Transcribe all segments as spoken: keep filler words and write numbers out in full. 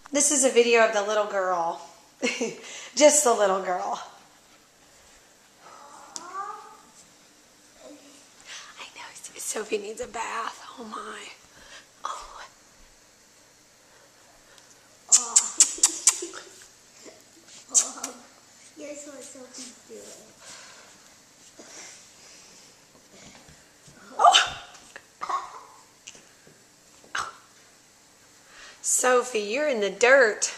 This is a video of the little girl. Just the little girl. I know, Sophie needs a bath. Oh my. Oh. Oh. Oh. Here's what Sophie's doing. Sophie, you're in the dirt.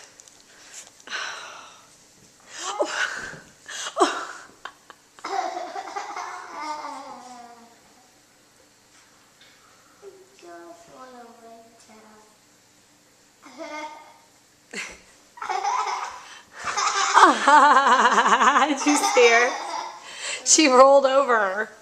Did you see her? She rolled over.